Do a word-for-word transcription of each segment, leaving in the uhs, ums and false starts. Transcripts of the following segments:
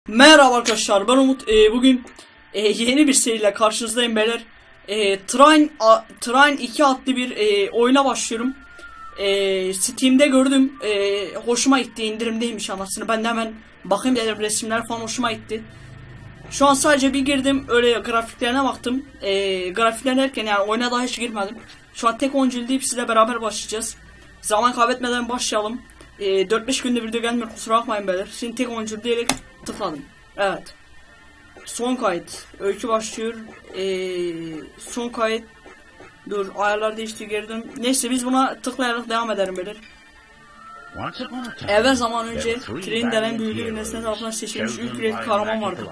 Merhaba arkadaşlar, ben Umut. Ee, bugün e, yeni bir seriyle karşınızdayım beyler. E, Train, a, Train iki adlı bir e, oyuna başlıyorum. E, Steam'de gördüm, e, hoşuma gitti, indirimdeymiş anasını. Ben de hemen bakayım dedim, resimler falan hoşuma gitti. Şu an sadece bir girdim, öyle grafiklerine baktım. E, grafikler derken yani oyuna daha hiç girmedim. Şu an tek oyuncu deyip sizle beraber başlayacağız. Zaman kaybetmeden başlayalım. E, dört beş günde video gelmiyor, kusura bakmayın beyler. Şimdi tek oyuncu diyerek tıkladım. Evet. Son kayıt. Öykü başlıyor. Ee, son kayıt. Dur, ayarlar değişti, geri dön. Neyse, biz buna tıklayarak devam edelim beyler. Evvel zaman önce Trin denen büyülü bir nesne tarafından seçilmiş ilk bir kahraman vardı.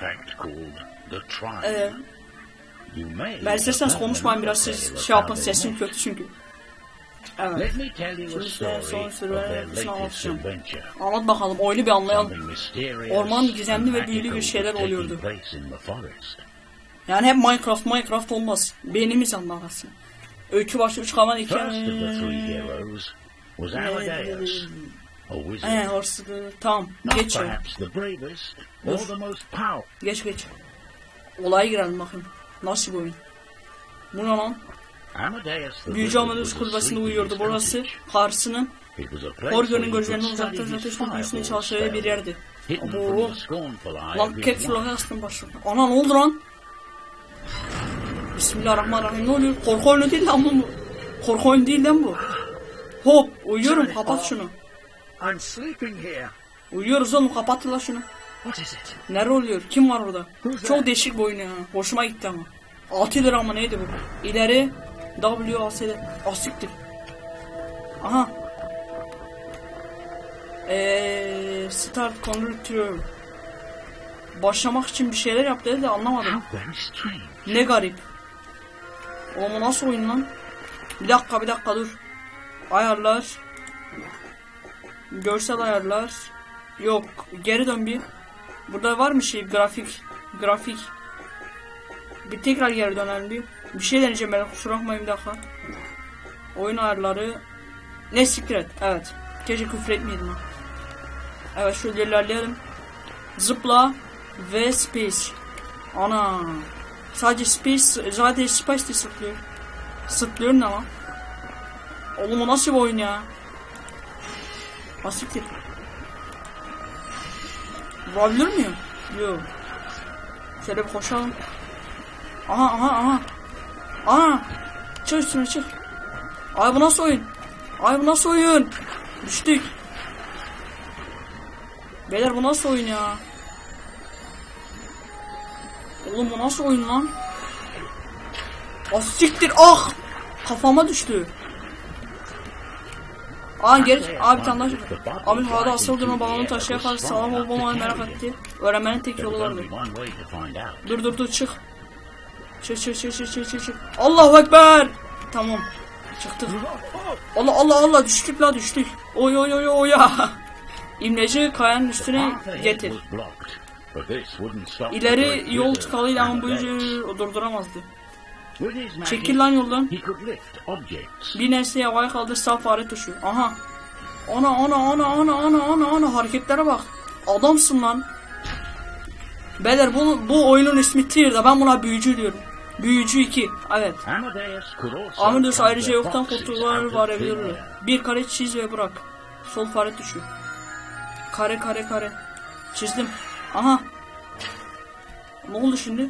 Ee, ben isterseniz konuşmayın biraz, siz şey yapın, sesim kötü çünkü. Evet. Şimdi size son sürülerini anlatacağım. Anlat bakalım, oyunu bir anlayalım. Orman gizemli ve büyülü bir şeyler oluyordu. Yani hep Minecraft Minecraft olmaz. Beynimiz anlamasın. Öykü başı üç kalan iki... Eee orası... Tamam, geç ya. Geç geç. Olaya girelim bakayım. Nasıl bu oyun? Bu ne lan? Büyücü Amadeus kulübesinde uyuyordu. Burası karşısının Horgön'ün gözlerinden uzakta ateşin büyüsüne çalıştığı bir yerdi. Abo. Lan caps lock'a astım başladı. Ana ne oldu lan? Bismillahirrahmanirrahim, ne oluyor? Korku oyunu değil lan bu. Korku oyunu değil lan bu. Hop, uyuyorum, kapat şunu. Uyuyoruz oğlum, kapat la şunu. Nere oluyor? Kim var orada? Çok değişik bir oyun ya. Hoşuma gitti ama. altı lira ama neydi bu? İleri W A S D asiktir. Aha. Eee start control. Başlamak için bir şeyler yap dedi de anlamadım. Ne garip. Oğlum nasıl oyun lan? Bir dakika bir dakika dur. Ayarlar. Görsel ayarlar. Yok, geri dön bir. Burada var mı şey, grafik grafik. Bir tekrar geri dönelim bir. Bir şey deneyeceğim ben, kusura bakmayın bir dakika. Oyun ayarları. Ne siktir et. Evet. Keşke küfür etmeyeydim ha. Evet, şöyle ilerleyelim. Zıpla ve space. Ana. Sadece space, zaten space de sıplıyor. Sıplıyor ne ama? Oğlum o nasıl bir oyun ya? Asiktir. Vurabilir miyim? Yok. Şöyle bir koşalım. Aha aha aha. Aha. Çık üstüne çık. Ay bu nasıl oyun? Ay bu nasıl oyun? Düştük. Beyler bu nasıl oyun ya? Oğlum bu nasıl oyun lan? Asiktir ah. Kafama düştü. Aa geri abi bir tane daha çıktı. Abi havada asıl durma balonu taşıya karşı sağlam olup olmamayı merak etti. Öğrenmenin tek yolu vardı. Dur dur dur çık. Çık çık çık çık çık çık çık. Allahu Ekber. Tamam. Çıktık. Allah Allah Allah, düştük la düştük. Oy oy oy oy ya. İmleci kayanın üstüne getir. İleri yol tıkalıyla ama bu yüzü durduramazdı. Çekil lan yoldan. Bir nesneyi havaya kaldır, sağ fare tuşu. Aha. Ana ana ana ana ana ana ana hareketlere bak. Adamsın lan. Beyler bu, bu oyunun ismi Tier'da, ben buna büyücü diyorum. Büyücü iki. Evet. Amadeus ayrıca yoktan fotoğraflar varabilir. Bir kare çiz ve bırak. Sol fare tuşu. Kare kare kare. Çizdim. Aha. Ne oldu şimdi?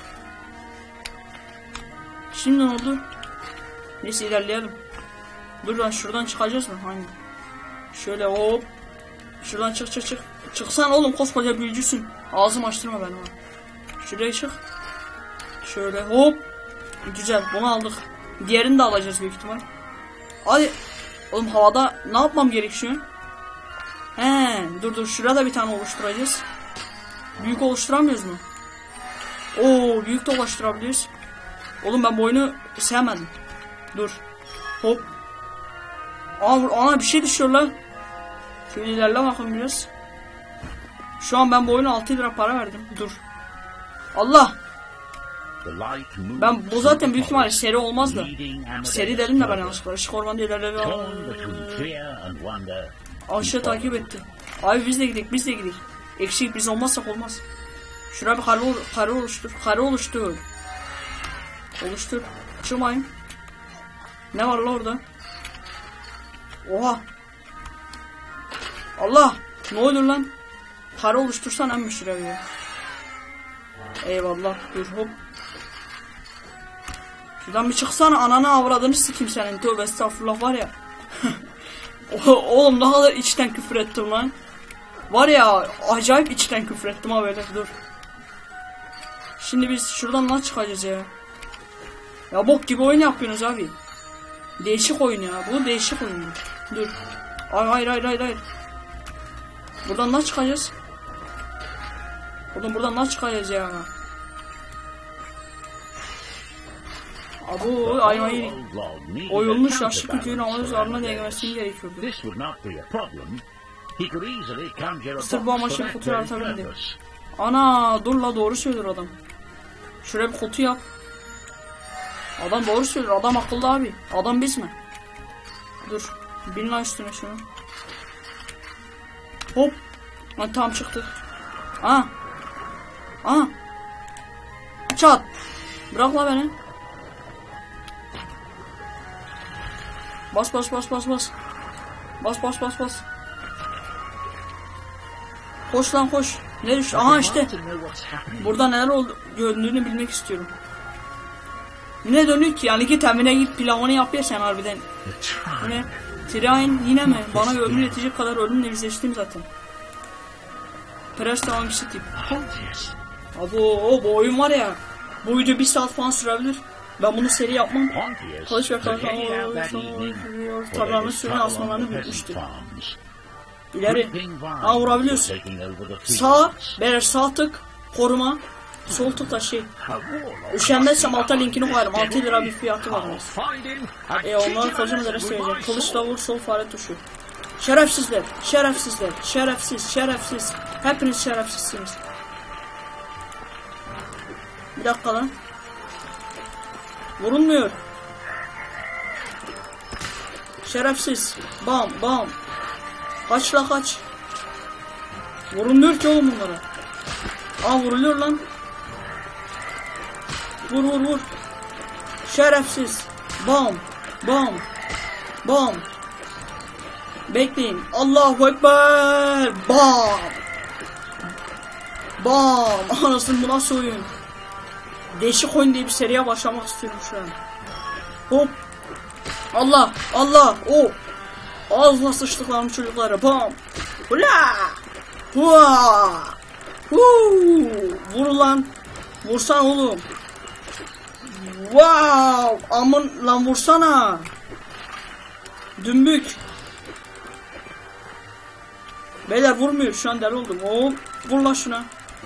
Şimdi ne oldu? Neyse ilerleyelim. Dur lan, şuradan çıkacağız mı? Hangi? Şöyle hop. Şuradan çık çık çık. Çıksan oğlum, koskoca büyücüsün. Ağzımı açtırma beni. Şuraya çık. Şöyle hop. Güzel, bunu aldık. Diğerini de alacağız büyük ihtimal. Hadi. Oğlum havada ne yapmam gerekiyor? He, dur dur, şurada bir tane oluşturacağız. Büyük oluşturamıyoruz mu? Oo, büyük de oluşturabiliriz. Oğlum ben bu oyunu sevmedim. Dur. Hop. Aa, ana bir şey düşüyor lan. Şöyle ilerle bakın biraz. Şu an ben bu oyuna altı lira para verdim. Dur. Allah. Ben bu zaten büyük ihtimalle seri olmaz da. Seri dedim de ben yanlışlıkla. Işık ormanda ilerle. Aşağı takip etti. Abi biz de gidelim, biz de gidelim. Eksik biz olmazsak olmaz. Şuraya bir kare, kare oluştur. Kare oluştur. Oluştur. Çıkmayın. Ne var la orada? Oha. Allah. Ne olur lan? Kare oluştursan en şuraya ya. Eyvallah. Dur hop. Şuradan bir çıksana, ananı avradını sikeyim senin. Tövbe estağfurullah var ya. Oğlum ne kadar içten küfür ettim lan. Var ya acayip içten küfür ettim ha böyle. Dur. Şimdi biz şuradan nasıl çıkacağız ya? Ya bok gibi oyun yapıyorsunuz abi. Değişik oyun ya. Bu değişik oyun. Dur. Ay hayır hayır hayır hayır. Buradan nasıl çıkacağız? Buradan buradan nasıl çıkacağız ya? Abu aymayı oyulmuş yaşlı kütüğün havuz üzerine değmesini gerekiyordu. Sırf bu amaçla kutu yaratabildi. Ana dur la, doğru söylüyor adam. Şuraya bir kutu yap. Adam doğru söylüyor, adam akıllı abi. Adam biz mi? Dur. Bin lan üstüne şunu. Hop. Lan tam çıktık. Aa. Aa. Çat. Bırak la beni. Bas bas bas bas bas. Bas bas bas bas. Koş lan koş. Ne düştü? Aha işte. Burada neler oldu göründüğünü bilmek istiyorum. Ne dönüyor ki? Yani git evine git pilavını yap ya sen harbiden. Ne? Tirain yine mi? Bana ölüm yetecek kadar ölümle yüzleştim zaten. Press devam tip. Abi o bu oyun var ya. Bu video bir saat falan sürebilir. Ben bunu seri yapmam. Kılıç ve kalkan tarlanın sürüne asmalarını büyütmüştü. İleri. Aa vurabiliyorsun. Sağ. Beyler sağ tık. Koruma. Sol tık da şey. Üşenmezsem alta linkini koyarım. altı lira bir fiyatı var. E onları kocaman adres söyleyeceğim. Kılıçla vur, sol fare tuşu. Şerefsizler. Şerefsizler. Şerefsiz. Şerefsiz. Hepiniz şerefsizsiniz. Bir dakika lan. Vurulmuyor. Şerefsiz. Bam bam. Kaç la kaç. Vurulmuyor ki oğlum bunlara. Aa vuruluyor lan. Vur vur vur. Şerefsiz. Bam bam bam. Bekleyin. Allahu Ekber. Bam. Bam. Anasını bu nasıl oyun? Değişik oyun diye bir seriye başlamak istiyorum şu an. Hop. Allah. Allah. O. Ağzına sıçtık lan çocuklara. Bam. Hula. Hua. Huu. Vur lan. Vursan oğlum. Wow. Aman lan vursana. Dümbük. Beyler vurmuyor şu an, deli oldum. Hop. Vur lan şuna.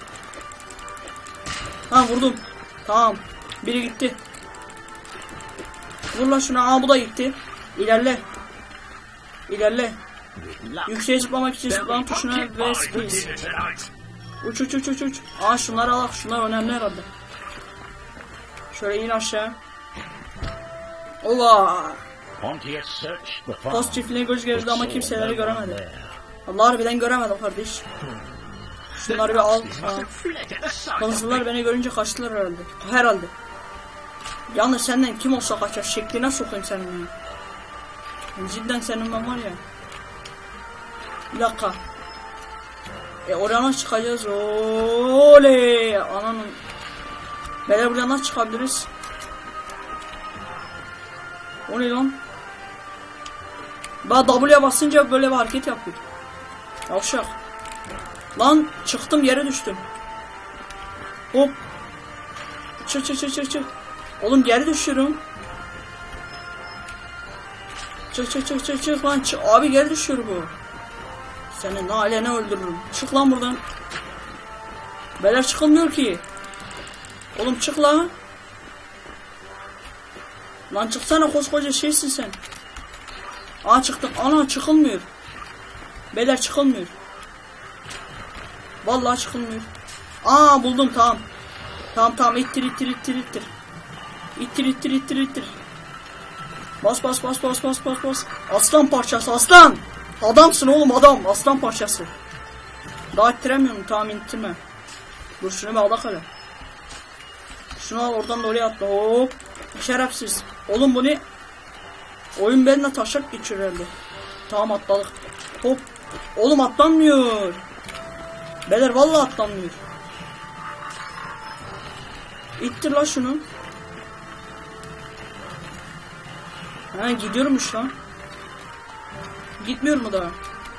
Ha vurdum. Tamam. Biri gitti. Vur lan şuna. Aa bu da gitti. İlerle. İlerle. Yükseğe zıplamak için zıplama tuşuna ve space. Uç uç uç uç uç. Aa şunları al. Şunlar önemli herhalde. Şöyle in aşağı. Ola. Post çiftliğine göz gezdi ama kimseleri göremedi. Allah harbiden göremedim kardeş. Şunları bir al. Konuşurlar beni görünce kaçtılar herhalde. Herhalde. Yalnız senden kim olsa kaçar. Şekline sokayım senin ya. Cidden senin ben var ya. Bir dakika. E oraya nasıl çıkacağız? Oley! Ananın. Beyler buraya nasıl çıkabiliriz? O ne lan? Daha W'ye basınca böyle bir hareket yapıyor. Yavşak. Lan çıktım, yere düştüm. Hop. Çık çık çık çık çık. Oğlum geri düşüyorum. Çık çık çık çık çık lan çık. Abi geri düşüyor bu. Seni nalene öldürürüm. Çık lan buradan. Beyler çıkılmıyor ki. Oğlum çık lan. Lan çıksana, koskoca şeysin sen. Aa çıktım. Ana çıkılmıyor. Beyler çıkılmıyor. Vallahi çıkılmıyor. Aa buldum, tamam. Tamam tamam, ittir ittir ittir ittir. İttir ittir ittir ittir. Bas bas bas bas bas bas bas. Aslan parçası aslan. Adamsın oğlum adam. Aslan parçası. Daha ittiremiyorum, tamam ittirme. Dur şunu bir alak hele. Şunu al, oradan da oraya atla. Hop. Şerefsiz. Oğlum bu ne? Oyun benimle taşak geçiyor herhalde. Tamam atladık. Hop. Oğlum atlanmıyor. Beyler vallahi atlanmıyor. İttir la şunu. Ha gidiyormuş lan. Gitmiyor mu daha?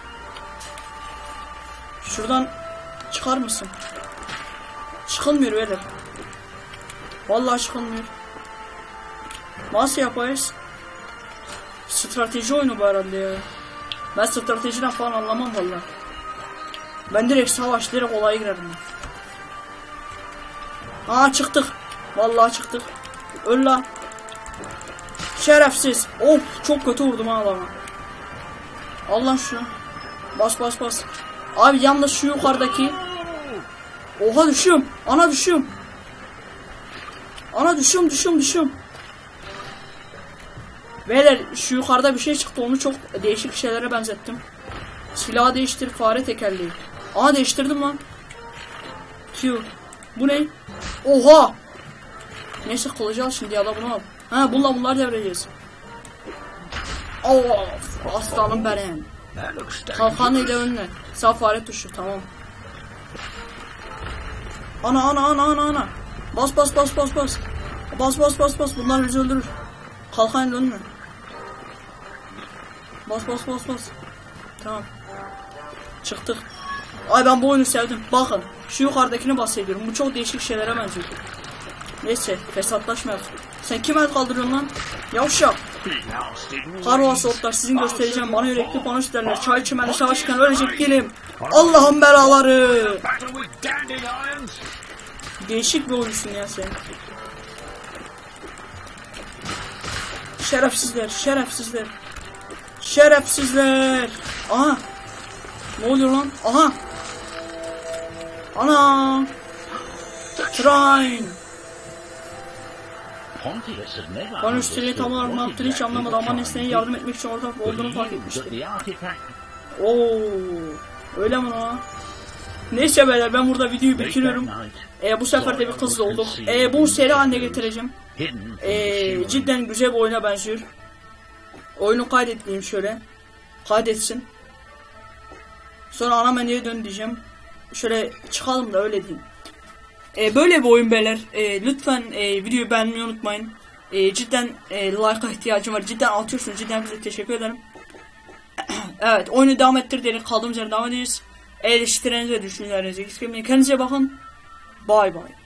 Şuradan çıkar mısın? Çıkılmıyor beyler. Vallahi çıkılmıyor. Nasıl yapayız? Strateji oyunu bu herhalde ya. Ben stratejiden falan anlamam vallahi. Ben direkt savaş, direkt olaya girerim. Aa çıktık. Vallahi çıktık. Öl la. Şerefsiz. Of çok kötü vurdum ha adama. Allah şunu. Bas bas bas. Abi yalnız şu yukarıdaki. Oha düşüyorum. Ana düşüyorum. Ana düşüyorum düşüyorum düşüyorum. Beyler şu yukarıda bir şey çıktı, onu çok değişik şeylere benzettim. Silahı değiştir, fare tekerleği. Aa değiştirdim lan. Q. Bu ne? Oha. Neyse kılıcı al şimdi ya da bunu al. Ha bununla bunlar devreceğiz. Of aslanım benim. Kalkan ile önüne. Sağ fare tuşu tamam. Ana ana ana ana ana. Bas bas bas bas bas. Bas bas bas bas, bunlar bizi öldürür. Kalkan ile önüne. Bas bas bas bas. Tamam. Çıktık. Ay ben bu oyunu sevdim. Bakın şu yukarıdakini bahsediyorum. Bu çok değişik şeylere benziyor. Neyse fesatlaşmayalım. Sen kime el kaldırıyorsun lan? Yavşak. Karvası otlar sizin göstereceğim. Bana yürekli panoş derler. Çay çimenle savaşırken ölecek değilim. Allah'ın belaları. Değişik bir oyuncusun ya sen. Şerefsizler, şerefsizler. Şerefsizler. Aha. Ne oluyor lan? Aha. Ana. Train. Bana üsteliği tam olarak ne yaptığını hiç anlamadı ama nesneye yardım etmek için orada olduğunu fark etmişti. Oo, öyle mi lan? Neyse beyler ben burada videoyu bitiriyorum. Ee, bu sefer de bir kızla olduk. Ee, bu seri haline getireceğim. Ee, cidden güzel bir oyuna benziyor. Oyunu kaydetmeyeyim şöyle. Kaydetsin. Sonra ana menüye dön diyeceğim. Şöyle çıkalım da öyle diyeyim. Ee, böyle bir oyun beyler. Ee, lütfen e, videoyu beğenmeyi unutmayın. Ee, cidden e, like'a ihtiyacım var. Cidden atıyorsunuz. Cidden size teşekkür ederim. Evet, oyunu devam ettir diyerek kaldığımız yerden devam edeceğiz. Eleştiriniz ve düşüncelerinizi eksik etmeyin. Kendinize bakın. Bye bye.